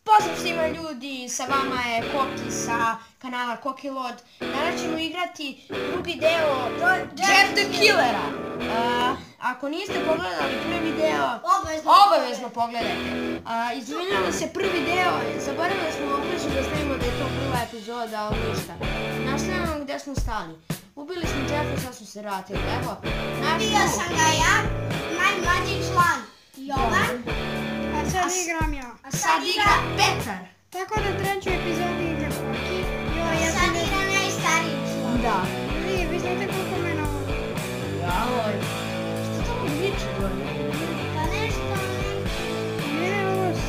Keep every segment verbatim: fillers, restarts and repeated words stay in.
Pozdrav svima ljudi, sa vama je Koki sa kanala Koki Lod. Danas ćemo igrati drugi deo Jeff the Killera. Uh, ako niste pogledali prvi deo, obavezno, obavezno pogledajte. Uh, Izvinjamo se prvi deo, zaboravili smo opreći da snimimo da je to prva epizoda, ali ništa. Nastavljamo gdje smo stali. Ubili smo Jeffa, sad smo se vratili, evo. Bio sam ga ja, najmlađi član Jovan. A sad igram ja. A sad igra Petar. Tako da treću epizodu igra Koki. A sad igra najstariji član. Da. Vi, vi znate koliko mene ovo. Joj. Što to mi viče gore? Pa nešto ne... Mene ovo s...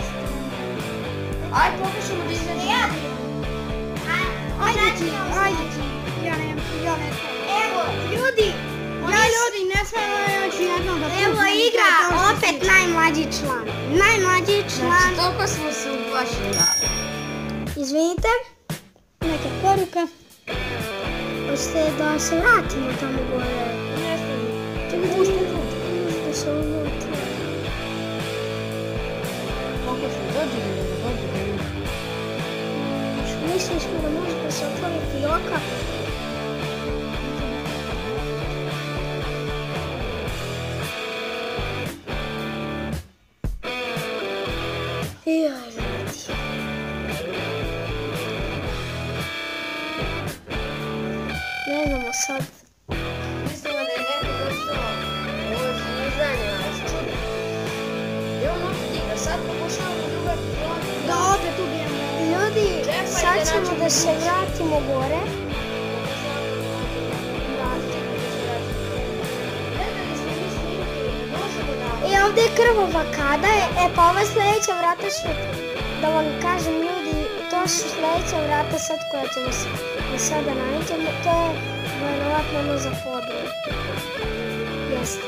Aj, pokušamo da izađemo. Ja Ajde ti, ajde ti. Ja ne, ja ne znam. Evo, Ljudi, ja ljudi ne smijem, ja ću jedno da... evo igra opet najmlađi član. Najmlađi član. Znači, toliko smo se uplašili. Izvinite, neka poruka. Hoćete da se vratimo tamo gore? Ne znam. Čekaj, možda se unutra. Pokušamo, dođemo da ga dođemo. Mislili smo da može da se otvori fioka. Joj, ljudi. Ne znamo sad. Mislimo da je neko došao. Ovo se ne znanje, ali se čudi. I on opet igra, sad pokušavamo druga epizoda. Da opet ubijemo. Ljudi, sad ćemo da se vratimo gore. I ovdje je krvova kada je, e pa ova sljedeća vrata su, da vam kažem ljudi, to su sljedeća vrata sad koja ćemo se da sada nađemo, to je vjerovatno ono za podruju. Jeste.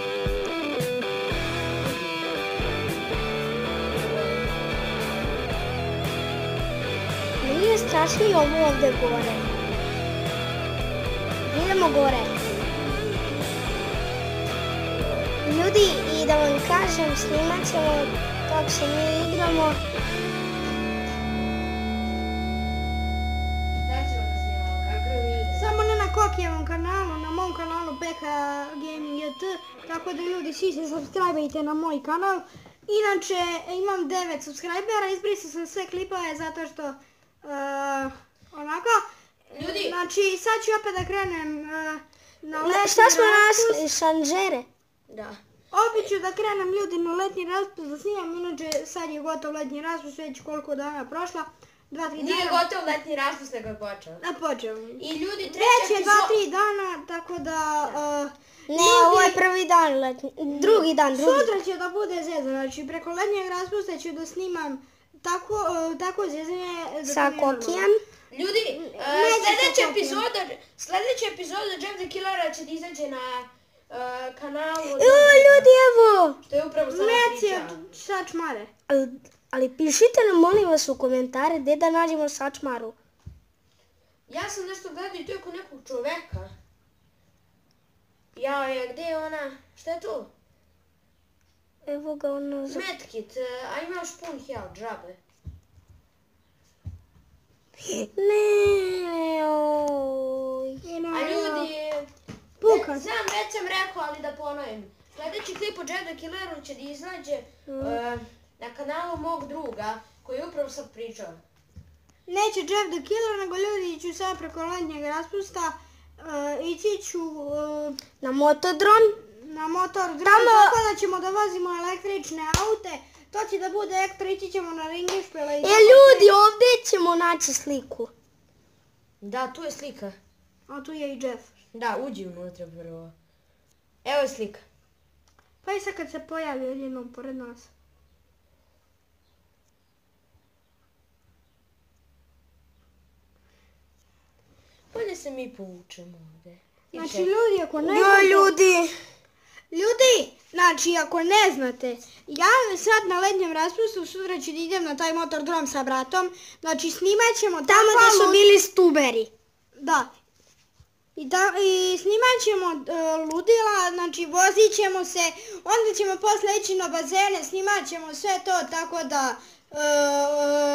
Nije strašnije ovo ovdje gore. Idemo gore. Ljudi, i da vam kažem, snimat ćemo kako se mi igramo. Šta ćemo da snimamo, kako mi ide? Samo ne na Kokijevom kanalu, na mom kanalu P K Gaming E T, tako da ljudi svi se subscribe-ajte na moj kanal. Inače, imam devet subscribera, izbrisao sam sve klipove zato što, uh, onako, Ljudi. znači sad ću opet da krenem uh, na letnji Ne, šta smo raspust. našli? Šanžere? Da. Opet ću da krenem ljudi na letnji raspust da snimam, inače sad je gotov letnji raspust, već koliko dana prošla, dva tri dana. Nije gotov letnji raspust nego je počeo. Da počeo. I ljudi, Već treća je dva epizoda. tri dana, tako da... Uh, Ne, ovo je prvi dan letnji, drugi dan, drugi. Sutra će da bude zezanje, znači preko letnjeg raspusta ću da snimam tako, uh, tako zezanje... Sa Kokijem. Ljudi, uh, Neće sljedeća sa epizoda, sljedeća epizoda Jeff the Killera će da izađe na uh, kanalu. O, ljudi, evo! Što je upravo sada Mec je pričao. sačmare. Ali, ali pišite nam, molim vas, u komentare gdje da nađemo sačmaru. Ja sam nešto gledao i to je kod nekog čoveka. Ja, je, gdje je ona? Šta je to? Evo ga ono... za- Medkit, uh, a imaš pun health, džabe. Ne, oj. A ljudi, Puka. ne, znam, već sam rekao, ali da ponovim. Sljedeći klip o Jeff the Killeru će da izađe uh, na kanalu mog druga, koji je upravo sad pričao. Neće Jeff the Killer, nego ljudi ću sad preko letnjeg raspusta uh, ići ću uh, Na motodrom? na motor dron, Tamo- tako da ćemo da vozimo električne aute. To će da bude ekstra, ići ćemo na ringišpele i... E, ljudi, ovdje ćemo naći sliku. Da, tu je slika. A tu je i Jeff. Da, uđi unutra prvo. Evo je slika. Pa i sad kad se pojavi odjednom pored nas. Bolje se mi povučemo ovdje. Znači ljudi, ako ne Jo, znate... ljudi! Ljudi, znači ako ne znate, ja sad na letnjem raspustu sutra ću da idem na taj motor drom sa bratom. Znači snimat ćemo Tamo takva gdje su lud- bili stuberi. Da. I, da, i snimat ćemo uh, ludila, znači vozit ćemo se, onda ćemo posle ići na bazene, snimat ćemo sve to, tako da uh,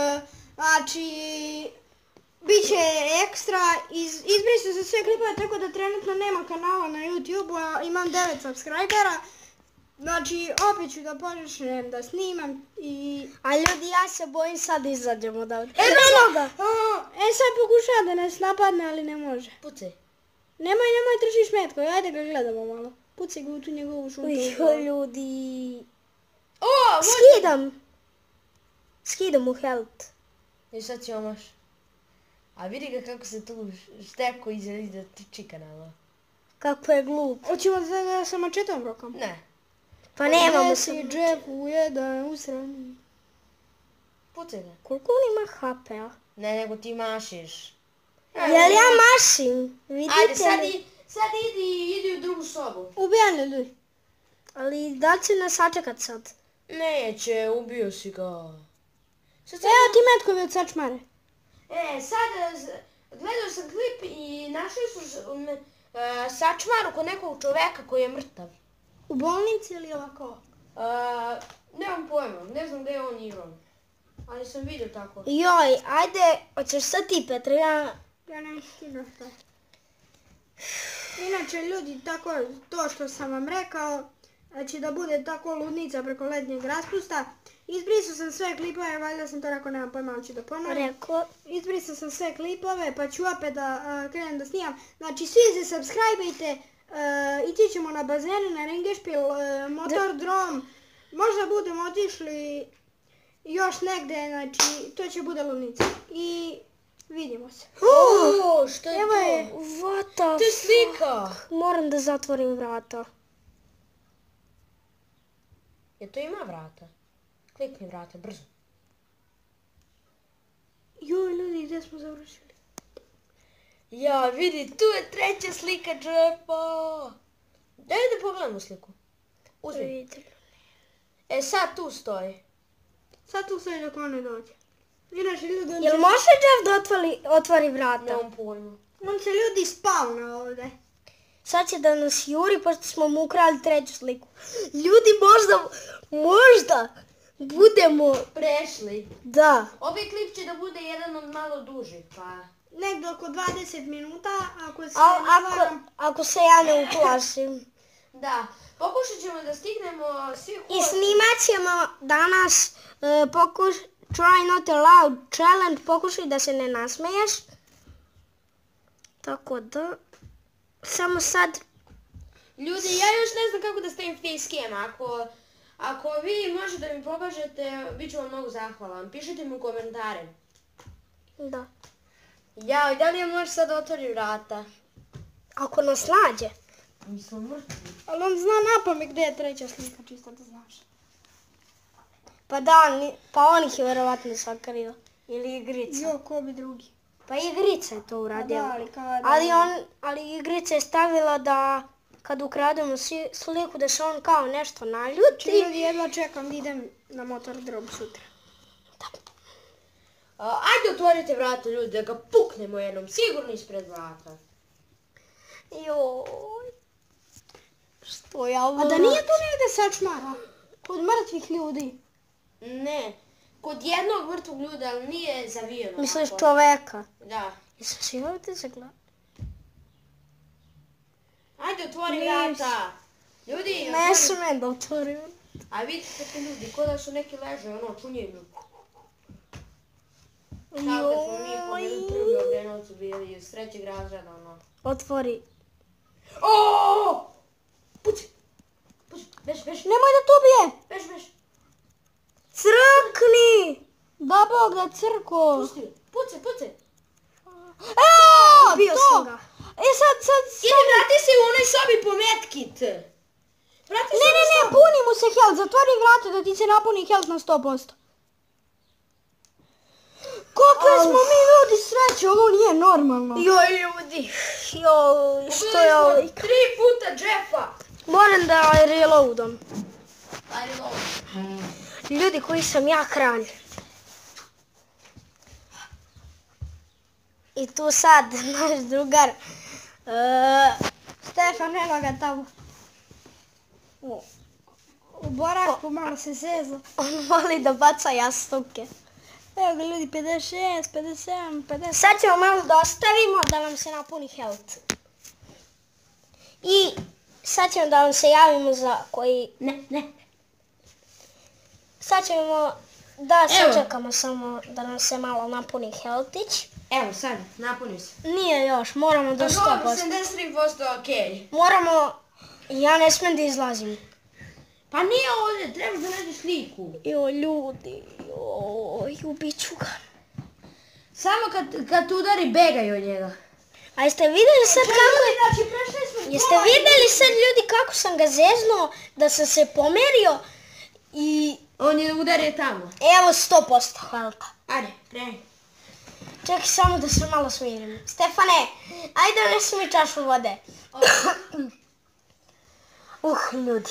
Znači, bit će ekstra, Iz, izbrisao se sve klipove, tako da trenutno nema kanala na YouTube-u, a imam devet subscribera. Znači, opet ću da počnem da snimam i... A ljudi, ja se bojim sad da izađemo odavde. E, no, no. E, sad pokušava da nas napadne, ali ne može. Pucaj. Nemoj, nemoj tržiš metko, ajde ga gledamo malo. Pucaj ga u tu njegovu šuntu. Ujo, ljudi. O, Skidam. Skidam mu health. I sad ćemo moš. A vidi ga kako se tu šteko iza iza trči kanala. Kako je glup. Hoćemo da ga sa mačetom rokam? Ne. Pa nemamo Gdje se. si Jeff u jedan usran. Pucaj ga. Koliko on ima H P-a? Ne, nego ti mašiš. Jel ja mašim? Vidite Ajde, sad, li? i, sad idi, idi u drugu sobu. Ubijanje ljudi. Ali da će nas sačekat sad? Neće, ubio si ga. Sad sad... Evo ti metkovi od sačmare. E, sad e, z- gledao sam klip i našli su s- um, e, sačmaru kod nekog čoveka koji je mrtav. U bolnici ili ovako? E, nemam pojma, ne znam gdje je on igrao. Ali sam vidio tako. Joj, ajde, hoćeš sad ti Petra, ja... Ja ne skidam to. Inače ljudi, tako to što sam vam rekao, će da bude tako ludnica preko letnjeg raspusta. Izbrisao sam sve klipove, valjda sam to rekao, nemam pojma, ali ću da ponovim. Rekao. Izbrisao sam sve klipove, pa ću opet da uh, krenem da snimam. Znači, svi se subscribe-ajte, uh, ići ćemo na bazene, na ringešpil, uh, motordrom. Možda budemo otišli još negde, znači, to će bude ludnica. I vidimo se. O, što je Evo to? je. What the To je slika. fuck? Moram da zatvorim vrata. Je to ima vrata? Klikni vrata, brzo. Joj, ljudi, gdje smo završili? Ja, vidi, tu je treća slika Jeffa. Daj da pogledamo sliku. Uzmi. Vidite. E, sad tu stoji. Sad tu stoji dok on ne dođe. Inače, ljudi, on, Jel će, može Jeff da otvori, otvori vrata? Nemam pojma. on će ljudi spavna ovdje. Sad će da nas juri pošto smo mu ukrali treću sliku. Ljudi, možda, možda budemo... Prešli. Da. Ovaj klip će da bude jedan od malo dužih, pa... Negdje oko dvadeset minuta, ako se A, ne ako, varam. ako se ja ne uplašim. Da, pokušat ćemo da stignemo svih I snimat ćemo danas uh, pokuš, try not allowed challenge, pokušaj da se ne nasmeješ. Tako da, samo sad, Ljudi, ja još ne znam kako da stavim facecam. Ako, ako vi možete da mi pokažete, bit ću vam mnogo zahvalan. Pišite mi u komentare. da, Jao, da li je možeš sad otvori vrata? ako nas nađe. Mi smo mrtvi. Ali on zna napamet gdje je treća slika, čisto da znaš. Pa da, ni, pa on ih je verovatno sakrio. Ili igrica. Jo, ko bi drugi. Pa igrica je to uradila. Da, ali kada... Ali, on, ali igrica je stavila da kad ukrademo si- sliku da se on kao nešto naljuti. Ljudi, jedva čekam da idem na motordrom sutra. A, ajde otvorite vrata, ljudi, da ga puknemo jednom, sigurno ispred vrata. Joj. Što ja ovo... A da nije tu negdje sačmara? Kod mrtvih ljudi. Ne, kod jednog mrtvog ljuda, ali nije zavijeno. Misliš ovako. čoveka? Da. Jesam si ovdje zagledao? Ajde, otvori Nis. vrata. Ljudi, Ne otvori- smem da otvorim. A vidite te ljudi, ko da su neki leže, ono, čunjenju. Kao kad smo mi pobjeli prvi Obrenovcu bili iz trećeg razreda, ono. Otvori. Oooo! Puci! Puci, bež, bež, Nemoj da to ubije! bež, bež. Crkni! Da Bog da crko! Pusti, puci, puci. Eee, Ubio to! sam ga. E sad, sad, Idi, vrati se u onoj sobi po medkit. Vrati se Ne, u ne, ne, sobu. puni mu se health, zatvori vrata da ti se napuni health na sto posto. Kakve smo mi ljudi sreće, ovo nije normalno. Joj ljudi. Joj, što je ovo? Ubili smo tri puta Jeffa. Moram da reloadam. Ajde, dobro. Ljudi koji sam ja kralj. I tu sad naš drugar. Uh, Stefan, evo ga tamo. U boraku malo se zezo. on voli da baca jastuke. Evo ga ljudi, pedeset šest, pedeset sedam, pedeset... Sad ćemo malo da ostavimo da vam se napuni health. I sad ćemo da vam se javimo za koji... Ne, ne. Sad ćemo da sačekamo samo da nam se malo napuni healthić. Evo sad, napuni se. Nije još, moramo do sto posto. sedamdeset tri posto okej. Moramo, ja ne smijem da izlazim. Pa nije ovdje, treba da nađeš sliku. Jo ljudi, joj, ubit ću ga. Samo kad, kad tu udari, begaj od njega. A jeste vidjeli sad kako je... Znači, prešli smo... Jeste vidjeli sad ljudi kako sam ga zeznuo, da sam se pomerio i... On je udario tamo. Evo sto posto healtha. Ajde, kreni. Čekaj samo da se malo smirim. Stefane, ajde donesi mi čašu vode. Uh, ljudi.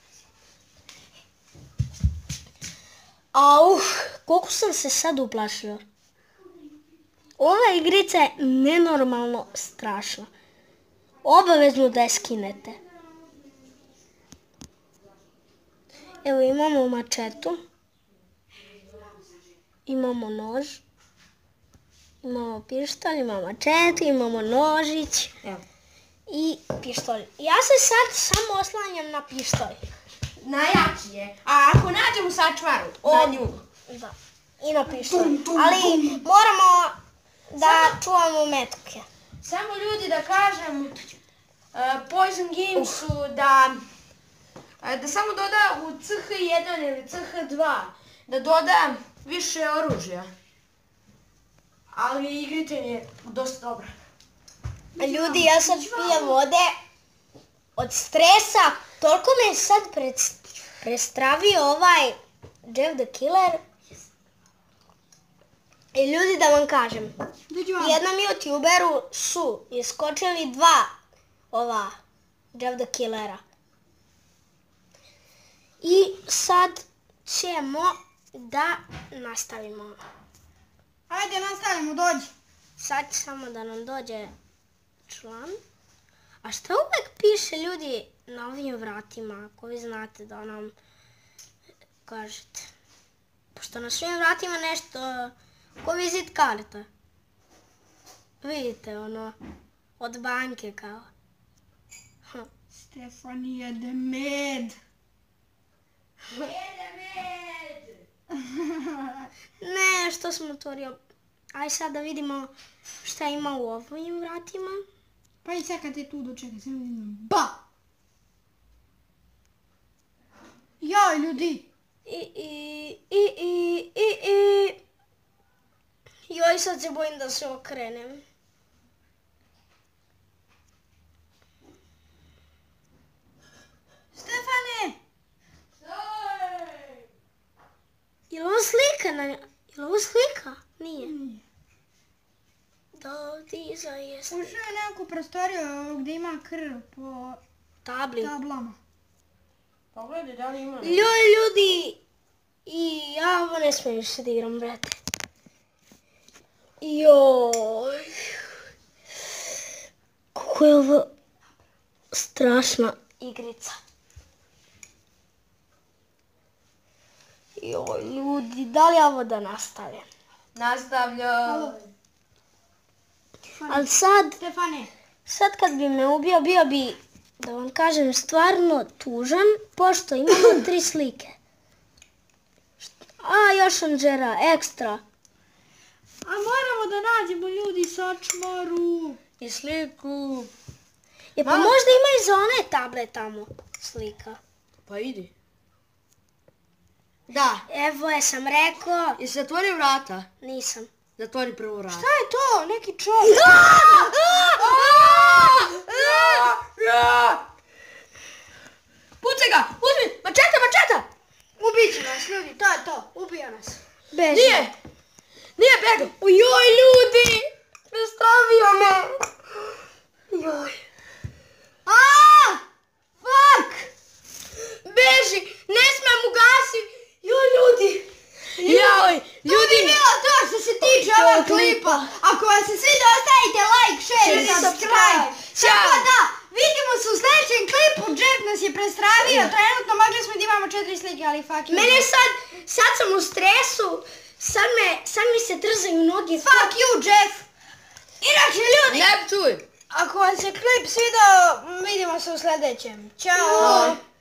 Auh, koliko sam se sad uplašila. Ova igrica je nenormalno strašna. Obavezno da je skinete. Evo imamo mačetu. Imamo nož. Imamo pištolj, imamo mačetu, imamo nožić. Evo. I pištolj. Ja se sad samo oslanjam na pištolj. Najjači je. A ako nađemo sačvaru, na nju. Da. I na pištolj. Ali moramo da čuvamo metke. Samo ljudi da kažem, uh, Poison Gamesu da, uh, da samo doda u C H jedan ili C H dva, da doda više oružja. Ali igritelj je dosta dobra. Ljudi, ja sad pijem vode od stresa. Toliko me je sad prestravio ovaj Jeff the Killer. I ljudi, da vam kažem, jednom youtuberu su iskočili dva ova Jeff the Killera. I sad ćemo da nastavimo. Ajde, nastavimo, dođi. Sad samo da nam dođe član. A šta uvek piše ljudi na ovim vratima, ako vi znate da nam kažete? Pošto na svim vratima nešto ko vizit karta. Vidite ono, od banke kao. Hm. Stefani jede med. Jede med! Ne, što sam otvorio. Aj sad da vidimo šta ima u ovim vratima. Pa i čekajte tu, dočekaj, sam vidim. Ba! Joj, ljudi! I, i, i, i, i, i. Joj, sad se bojim da se okrenem. Stefane! Je li ovo slika na... Je li ovo slika? Nije. Nije. Dovdi zaista. Ušao je neku prostoriju gdje ima krv po Tabli. tablama. Pogledaj da li ima. Ljoj, ljudi! I ja ovo ne smijem više da igram, brate. Joj. Kako je ovo strašna igrica. Joj, ljudi, da li ovo da nastavim? Nastavljam. Ali sad, Stefane! sad kad bi me ubio, bio bi, da vam kažem, stvarno tužan, pošto imamo tri slike. A, još anđera, ekstra. A moramo da nađemo ljudi sačmaru. I sliku. Je, pa možda ima i za one table tamo slika. Pa idi. Da. Evo je sam rekao. Jesi zatvorio vrata? Nisam. Zatvori prvo vrata. Šta je to? Neki čovjek. Pucaj ga! Uzmi! Mačeta, mačeta! Ubit će nas, ljudi, to je to. Ubija nas. Beži. Nije! Nije begao! Ojoj, ljudi! Prestravio me! Joj. Aaaa! Fuck! Beži! Ne smem ugasi! Joj, ljudi! Joj, ljudi! To bi bilo to što se tiče ovog klipa. Ako vam se sviđa, ostavite like, share i subscribe. Tako da, vidimo se u sljedećem klipu. Jeff nas je prestravio. Trenutno mogli smo da imamo četiri slike, ali fuck you. Mene sad, sad sam u stresu, Sad me, sad mi se trzaju noge. Fuck you, Jeff! Inače, ljudi, Ne čuj. ako vam se klip svidao, vidimo se u sljedećem. Ćao!